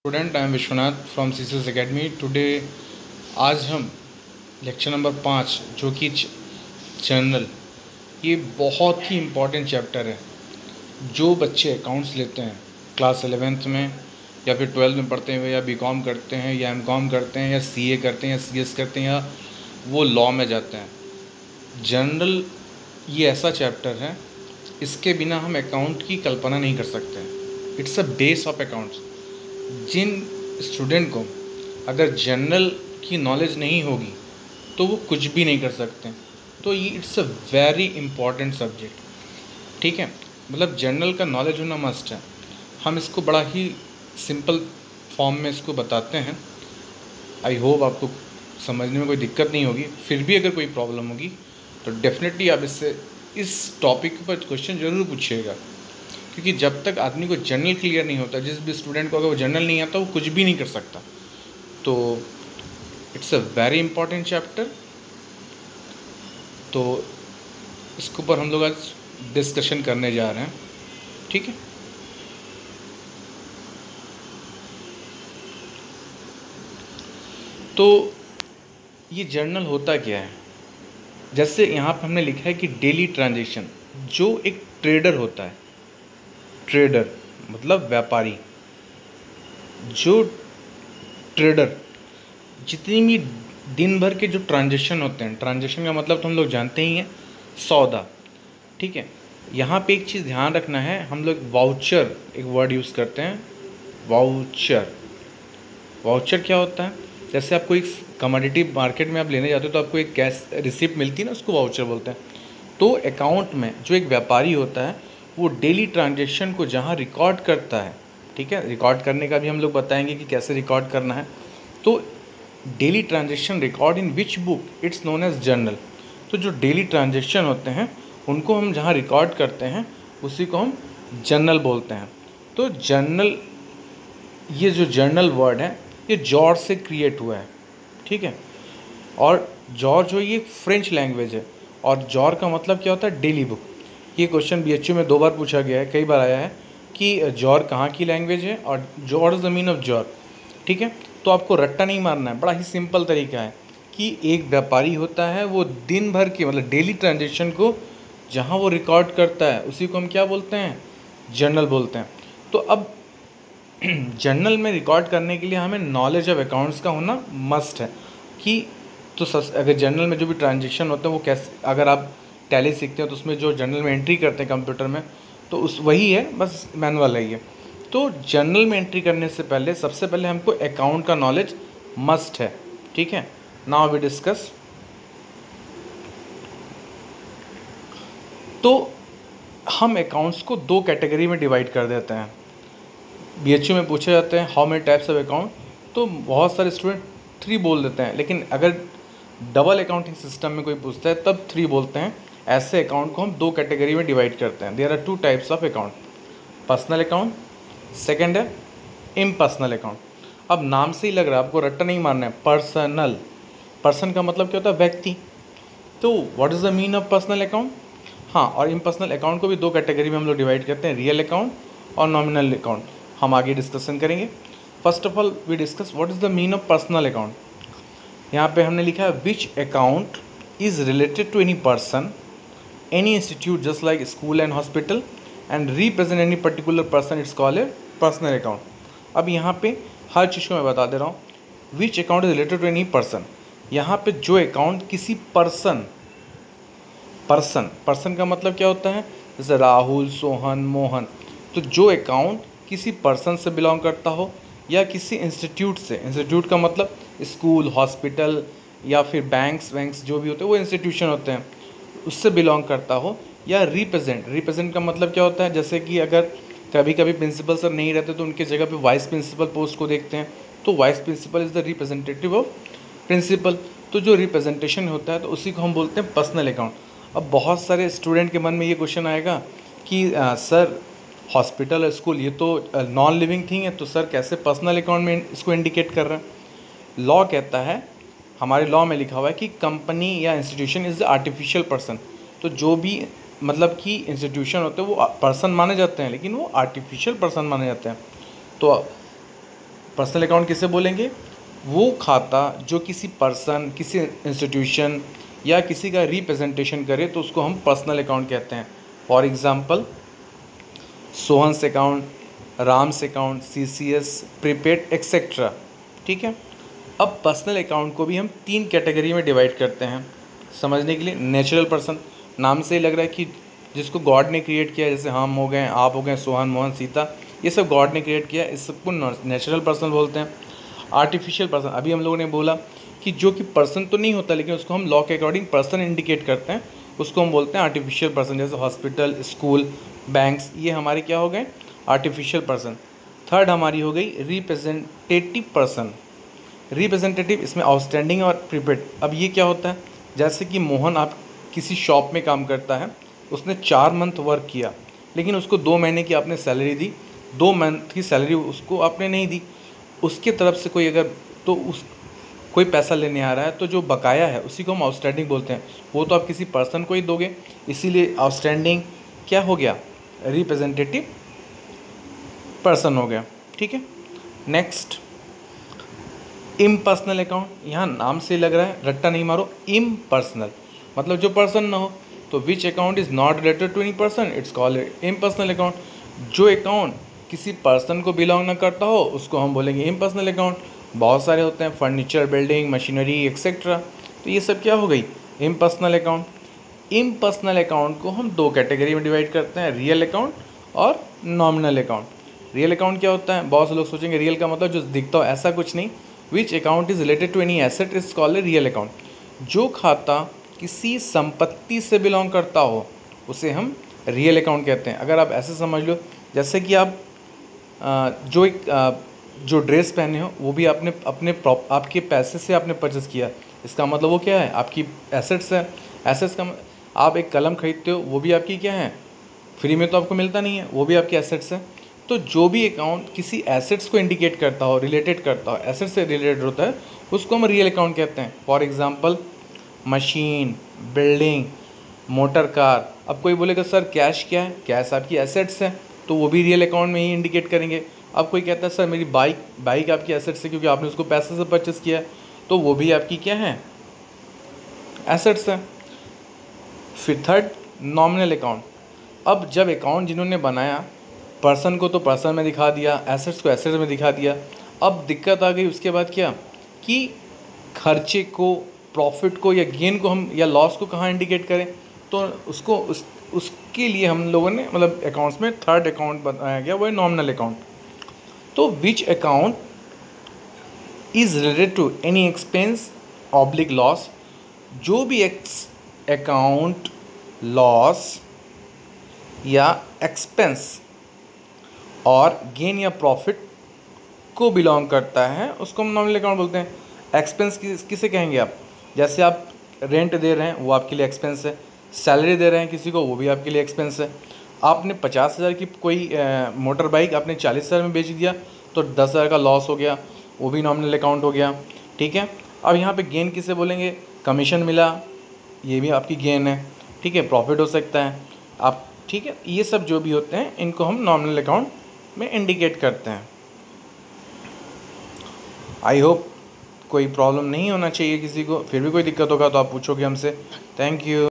Student I am Vishwanath from CCS academy. Today आज हम lecture number 5 जो कि जर्नल, ये बहुत ही इम्पॉर्टेंट चैप्टर है। जो बच्चे अकाउंट्स लेते हैं क्लास 11th में या फिर 12th में पढ़ते हुए या बीकॉम करते हैं या एमकॉम करते हैं या सीए करते हैं या सीएस करते हैं या वो लॉ में जाते हैं, जर्नल ये ऐसा चैप्टर है, इसके बिना हम अकाउंट की कल्पना नहीं कर सकते। It's a base of accounts. जिन स्टूडेंट को अगर जर्नल की नॉलेज नहीं होगी तो वो कुछ भी नहीं कर सकते। तो ये it's a very important subject, ठीक है। मतलब जर्नल का नॉलेज होना मस्ट है। हम इसको बड़ा ही सिंपल फॉर्म में इसको बताते हैं। आई होप आपको समझने में कोई दिक्कत नहीं होगी। फिर भी अगर कोई प्रॉब्लम होगी तो डेफिनेटली आप इससे इस टॉपिक पर क्वेश्चन ज़रूर पूछिएगा, क्योंकि जब तक आदमी को जर्नल क्लियर नहीं होता, जिस भी स्टूडेंट को अगर वो जर्नल नहीं आता वो कुछ भी नहीं कर सकता। तो it's a very important chapter. तो इसके ऊपर हम लोग आज डिस्कशन करने जा रहे हैं, ठीक है। तो ये जर्नल होता क्या है? जैसे यहाँ पर हमने लिखा है कि डेली ट्रांजैक्शन, जो एक ट्रेडर होता है, ट्रेडर मतलब व्यापारी, जो ट्रेडर जितनी भी दिन भर के जो ट्रांजैक्शन होते हैं, ट्रांजैक्शन का मतलब तो हम लोग जानते ही हैं, सौदा, ठीक है। यहाँ पे एक चीज़ ध्यान रखना है, हम लोग वाउचर एक वर्ड यूज़ करते हैं, वाउचर। वाउचर क्या होता है? जैसे आप कोई कमोडिटी मार्केट में आप लेने जाते हो तो आपको एक कैश रिसिप्ट मिलती है ना, उसको वाउचर बोलते हैं। तो अकाउंट में जो एक व्यापारी होता है वो डेली ट्रांजैक्शन को जहाँ रिकॉर्ड करता है, ठीक है, रिकॉर्ड करने का भी हम लोग बताएंगे कि कैसे रिकॉर्ड करना है। तो daily transaction record in which book, it's known as journal. तो जो डेली ट्रांजैक्शन होते हैं उनको हम जहाँ रिकॉर्ड करते हैं उसी को हम जर्नल बोलते हैं। तो जर्नल, ये जो जर्नल वर्ड है ये जॉर्ज से क्रिएट हुआ है, ठीक है। और जॉर्ज जो ये फ्रेंच लैंग्वेज है, और जॉर का मतलब क्या होता है? Daily book. ये क्वेश्चन बीएचयू में 2 बार पूछा गया है, कई बार आया है कि जॉर कहाँ की लैंग्वेज है और jour the mean of jour, ठीक है। तो आपको रट्टा नहीं मारना है, बड़ा ही सिंपल तरीका है कि एक व्यापारी होता है, वो दिन भर के मतलब डेली ट्रांजेक्शन को जहाँ वो रिकॉर्ड करता है उसी को हम क्या बोलते हैं? जर्नल बोलते हैं। तो अब जर्नल में रिकॉर्ड करने के लिए हमें नॉलेज ऑफ अकाउंट्स का होना मस्ट है कि तो अगर जर्नल में जो भी ट्रांजेक्शन होते हैं वो कैसे, अगर आप टैली सीखते हैं तो उसमें जो जर्नल में एंट्री करते हैं कंप्यूटर में, तो उस वही है, बस मैनुअल है ये। तो जर्नल में एंट्री करने से पहले सबसे पहले हमको अकाउंट का नॉलेज मस्ट है, ठीक है। Now we discuss. तो हम अकाउंट्स को 2 कैटेगरी में डिवाइड कर देते हैं। बीएचयू में पूछे जाते हैं how many types of account, तो बहुत सारे स्टूडेंट 3 बोल देते हैं, लेकिन अगर डबल अकाउंटिंग सिस्टम में कोई पूछता है तब 3 बोलते हैं। ऐसे अकाउंट को हम 2 कैटेगरी में डिवाइड करते हैं। There are 2 types of account, personal account, second है इम्पर्सनल अकाउंट। अब नाम से ही लग रहा है, आपको रट्टा नहीं मारना है। पर्सनल, पर्सन का मतलब क्या होता है? व्यक्ति। तो what is the mean of personal account? हाँ, और इम्पर्सनल अकाउंट को भी 2 कैटेगरी में हम लोग डिवाइड करते हैं, रियल अकाउंट और नॉमिनल अकाउंट। हम आगे डिस्कशन करेंगे। First of all we discuss what is the mean of personal account. यहाँ पे हमने लिखा है which account is related to any person, any institute just like school and hospital and represent any particular person, it's called a personal account. अब यहाँ पे हर चीज़ को मैं बता दे रहा हूँ। Which account is related to any person, यहाँ पे जो अकाउंट किसी पर्सन का मतलब क्या होता है? जैसे राहुल, सोहन, मोहन। तो जो अकाउंट किसी पर्सन से बिलोंग करता हो या किसी इंस्टीट्यूट से, इंस्टीट्यूट का मतलब स्कूल, हॉस्पिटल या फिर बैंक्स जो भी होते हैं वो इंस्टीट्यूशन होते हैं, उससे बिलोंग करता हो, या रिप्रेजेंट का मतलब क्या होता है? जैसे कि अगर कभी कभी प्रिंसिपल सर नहीं रहते तो उनके जगह पे वाइस प्रिंसिपल पोस्ट को देखते हैं, तो vice principal is the representative of principal. तो जो रिप्रेजेंटेशन होता है तो उसी को हम बोलते हैं पर्सनल अकाउंट। अब बहुत सारे स्टूडेंट के मन में ये क्वेश्चन आएगा कि सर हॉस्पिटल और स्कूल ये तो नॉन लिविंग थिंग है, तो सर कैसे पर्सनल अकाउंट में इसको इंडिकेट कर रहे हैं? लॉ कहता है, हमारे लॉ में लिखा हुआ है कि कंपनी या institution is the artificial person. तो जो भी मतलब कि इंस्टीट्यूशन होते हैं वो पर्सन माने जाते हैं, लेकिन वो आर्टिफिशियल पर्सन माने जाते हैं। तो पर्सनल अकाउंट किसे बोलेंगे? वो खाता जो किसी पर्सन, किसी इंस्टीट्यूशन या किसी का रिप्रेजेंटेशन करे तो उसको हम पर्सनल अकाउंट कहते हैं। For example Sohan's account, Ram's account, CCS, prepaid etcetera. ठीक है। अब पर्सनल अकाउंट को भी हम 3 कैटेगरी में डिवाइड करते हैं समझने के लिए। नेचुरल पर्सन, नाम से ही लग रहा है कि जिसको गॉड ने क्रिएट किया, जैसे हम हो गए, आप हो गए, सोहन, मोहन, सीता, ये सब गॉड ने क्रिएट किया, इस सबको नेचुरल पर्सन बोलते हैं। आर्टिफिशियल पर्सन, अभी हम लोगों ने बोला कि जो कि पर्सन तो नहीं होता लेकिन उसको हम लॉ के अकॉर्डिंग पर्सन इंडिकेट करते हैं, उसको हम बोलते हैं आर्टिफिशियल पर्सन। जैसे हॉस्पिटल, स्कूल, बैंक्स, ये हमारे क्या हो गए? Artificial person. थर्ड हमारी हो गई रिप्रेजेंटेटिव पर्सन। रिप्रेजेंटेटिव, इसमें आउटस्टैंडिंग और प्रीपेड। अब ये क्या होता है? जैसे कि मोहन आप किसी शॉप में काम करता है, उसने 4 मंथ वर्क किया लेकिन उसको 2 महीने की आपने सैलरी दी, 2 मंथ की सैलरी उसको आपने नहीं दी, उसके तरफ से कोई अगर तो उस कोई पैसा लेने आ रहा है तो जो बकाया है उसी को हम आउटस्टैंडिंग बोलते हैं। वो तो आप किसी पर्सन को ही दोगे, इसीलिए आउटस्टैंडिंग क्या हो गया? रिप्रेजेंटेटिव पर्सन हो गया। ठीक है। Next, impersonal account. यहाँ नाम से लग रहा है, रट्टा नहीं मारो, इम्पर्सनल मतलब जो पर्सन ना हो। तो which account is not related to any person, it's called impersonal account. जो अकाउंट किसी पर्सन को बिलोंग ना करता हो उसको हम बोलेंगे इम्पर्सनल अकाउंट। बहुत सारे होते हैं, फर्नीचर, बिल्डिंग, मशीनरी एक्सेट्रा, तो ये सब क्या हो गई? Impersonal account. इम्पर्सनल अकाउंट को हम 2 कैटेगरी में डिवाइड करते हैं, रियल अकाउंट और नॉमिनल अकाउंट। रियल अकाउंट क्या होता है? बहुत से लोग सोचेंगे रियल का मतलब जो दिखता हो, ऐसा कुछ नहीं। Which account is related to any asset is called a real account. जो खाता किसी संपत्ति से बिलोंग करता हो उसे हम रियल अकाउंट कहते हैं। अगर आप ऐसे समझ लो, जैसे कि आप जो ड्रेस पहने हो वो भी आपने आपके पैसे से आपने परचेस किया, इसका मतलब वो क्या है? आपकी एसेट्स है। एसेट्स का आप एक कलम खरीदते हो, वो भी आपकी क्या है? फ्री में तो आपको मिलता नहीं है, वो भी आपकी एसेट्स है। तो जो भी अकाउंट किसी एसेट्स को इंडिकेट करता हो, रिलेटेड करता हो, एसेट से रिलेटेड होता है, उसको हम रियल अकाउंट कहते हैं। For example machine, building, motor car. अब कोई बोलेगा सर कैश क्या है? कैश आपकी एसेट्स है, तो वो भी रियल अकाउंट में ही इंडिकेट करेंगे। अब कोई कहता है सर मेरी बाइक आपकी एसेट्स है क्योंकि आपने उसको पैसे से परचेस किया है, तो वो भी आपकी क्या है? एसेट्स है। फिर थर्ड, नॉमिनल अकाउंट। अब जब अकाउंट जिन्होंने बनाया, पर्सन को तो पर्सन में दिखा दिया, एसेट्स को एसेट्स में दिखा दिया। अब दिक्कत आ गई उसके बाद क्या, कि खर्चे को, प्रॉफिट को या गेन को हम या लॉस को कहाँ इंडिकेट करें? तो उसको उसके लिए हम लोगों ने मतलब अकाउंट्स में थर्ड अकाउंट बनाया गया, वो है नॉमिनल अकाउंट। तो which account is related to any expense oblique loss. जो भी अकाउंट लॉस या एक्सपेंस और गेन या प्रॉफिट को बिलोंग करता है उसको हम नॉमिनल अकाउंट बोलते हैं। एक्सपेंस किसे कहेंगे आप? जैसे आप रेंट दे रहे हैं वो आपके लिए एक्सपेंस है, सैलरी दे रहे हैं किसी को वो भी आपके लिए एक्सपेंस है। आपने 50,000 की कोई मोटर बाइक आपने 40,000 में बेच दिया तो 10,000 का लॉस हो गया, वो भी नॉमिनल अकाउंट हो गया। ठीक है। अब यहाँ पे गेन किसे बोलेंगे? कमीशन मिला, ये भी आपकी गेन है। ठीक है। प्रॉफिट हो सकता है आप। ठीक है। ये सब जो भी होते हैं इनको हम नॉमिनल अकाउंट में इंडिकेट करते हैं। आई होप कोई प्रॉब्लम नहीं होना चाहिए किसी को। फिर भी कोई दिक्कत होगा तो आप पूछोगे हमसे। Thank you.